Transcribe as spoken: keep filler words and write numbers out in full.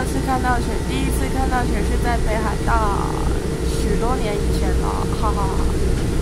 二次看到雪，第一次看到雪是在北海道，许多年以前了，哈哈哈。